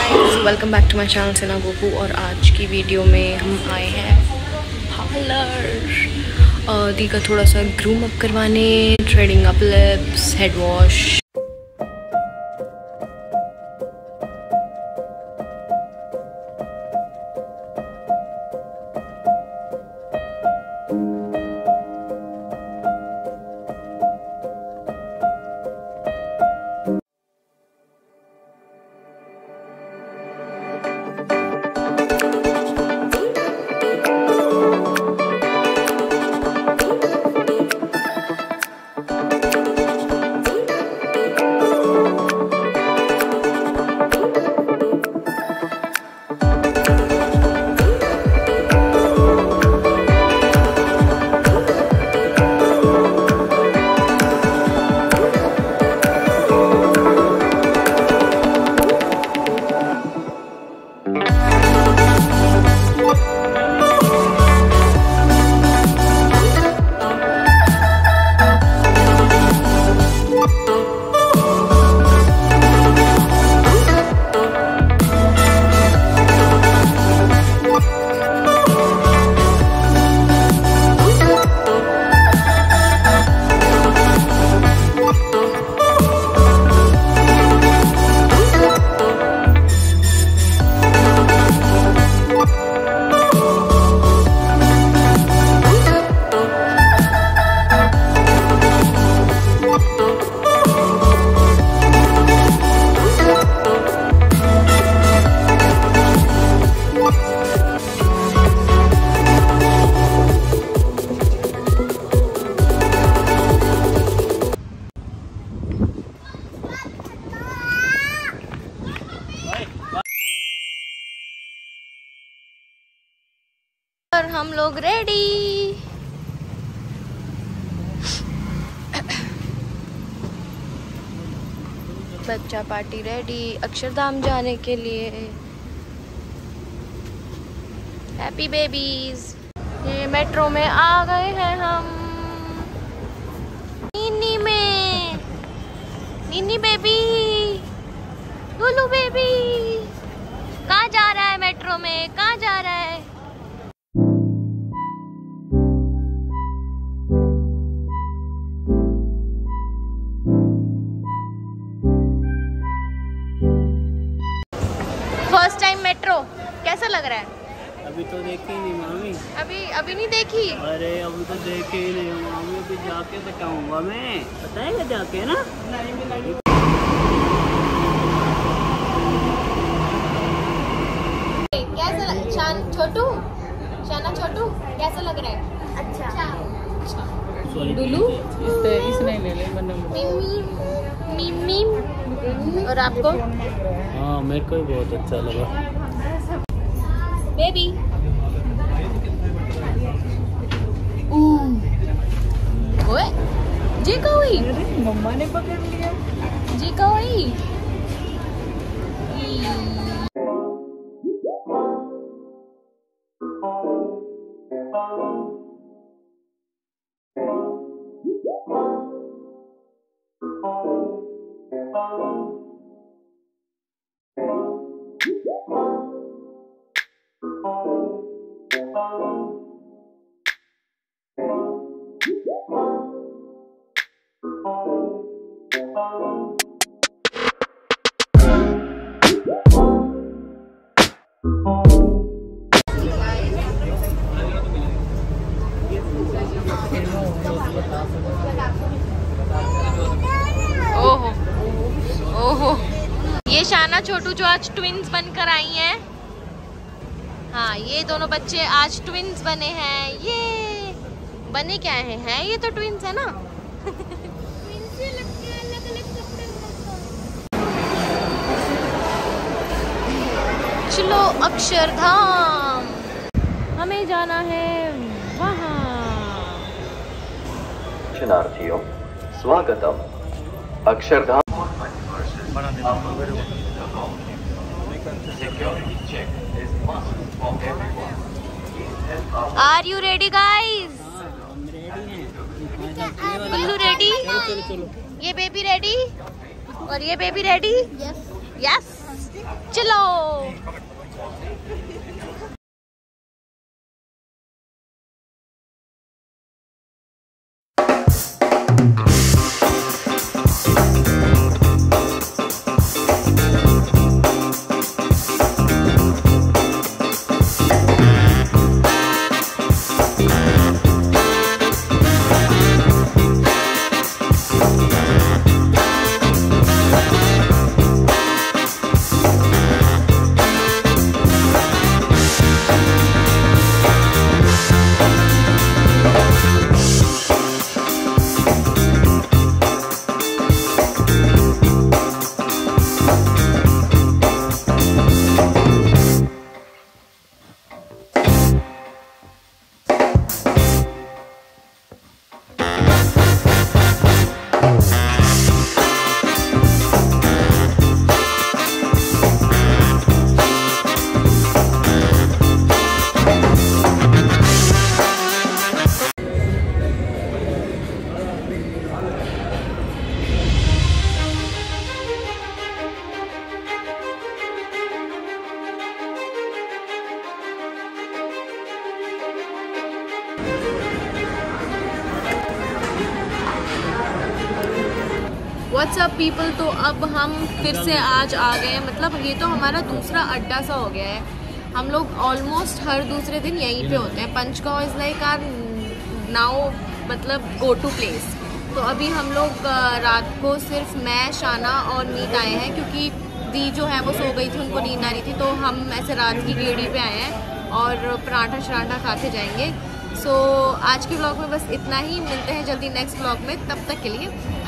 Guys, welcome back to my channel सेना गोपू। और आज की वीडियो में हम आए हैं पार्लर दी का थोड़ा सा ग्रूम अप करवाने, threading up lips, head wash. और हम लोग रेडी। बच्चा पार्टी रेडी अक्षरधाम जाने के लिए। Happy babies. ये मेट्रो में आ गए हैं हम। नीनी में, नीनी बेबी, लुलू बेबी। कहाँ जा रहा है मेट्रो में, कहाँ जा रहा है? फर्स्ट टाइम मेट्रो कैसा लग रहा है? अभी तो देखी नहीं मामी। अभी नहीं देखी? अरे अभी तो देखी ही नहीं मामी। अभी जाके बताऊंगा मैं, बताएगा जाके ना। कैसा छोटू, शाना छोटू कैसा लग रहा है? अच्छा। डुलू इसने ले ले मिमी। और आपको? हाँ मेरे को भी बहुत अच्छा लगा। बेबी ओए जी कोई मम्मा ने पकड़ लिया। जी कोई ओहो ओहो, ये शाना छोटू जो आज ट्विंस बनकर आई हैं। हाँ, ये दोनों बच्चे आज ट्विंस बने हैं। ये बने क्या हैं? ये तो ट्विंस है ना। चलो अक्षरधाम, हमें जाना है वहाँ। दर्शनार्थियों स्वागतम Akshardham. Are you ready guys? Bullu ready? ये बेबी रेडी? और ये बेबी रेडी? यस। चलो। व्हाट्सअप पीपल, तो अब हम फिर से आज आ गए हैं। मतलब ये तो हमारा दूसरा अड्डा सा हो गया है। हम लोग ऑलमोस्ट हर दूसरे दिन यहीं पे होते हैं। Panchgaon is like our now मतलब गो टू प्लेस। तो अभी हम लोग रात को सिर्फ मैं, शाना और मीत आए हैं, क्योंकि दी जो है वो सो गई थी, उनको नींद आ रही थी। तो हम ऐसे रात की गेड़ी पे आए हैं और पराठा शराठा खा के जाएंगे। सो आज के व्लॉग में बस इतना ही। मिलते हैं जल्दी नेक्स्ट व्लॉग में, तब तक के लिए